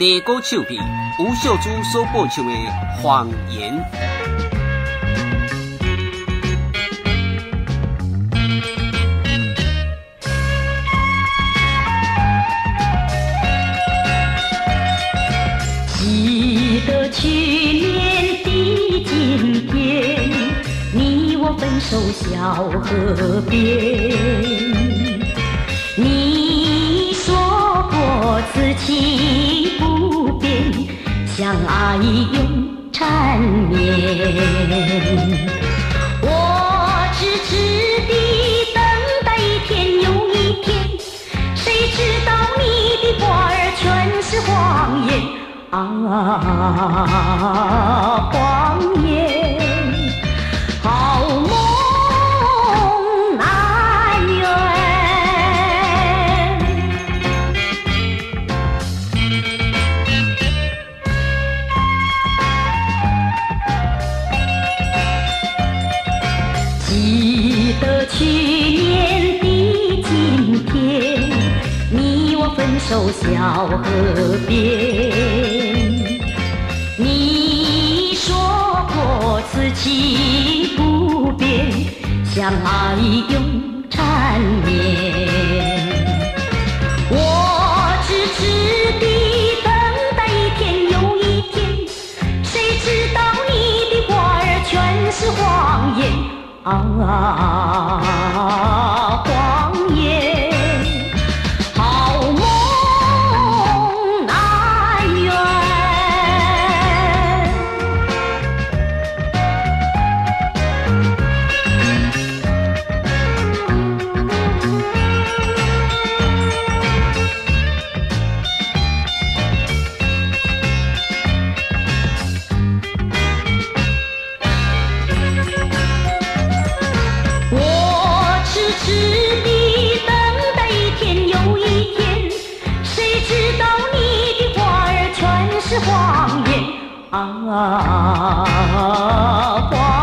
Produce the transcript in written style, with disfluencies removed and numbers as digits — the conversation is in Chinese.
地沟手皮吴秀珠所播出的谎言。 记得去年的今天，你我分手小河边。你说过此情不变，相爱永缠绵。我痴痴地等待一天又一天，谁知道你的话儿全是谎言。谎言，好梦难圆。记得去年的今天，你我分手小河边。你说过此情不变，相爱永缠绵。我痴痴地等待一天又一天，谁知道你的话儿全是谎言。谎言，好梦难圆。痴地等待一天又一天，谁知道你的话儿全是谎言。谎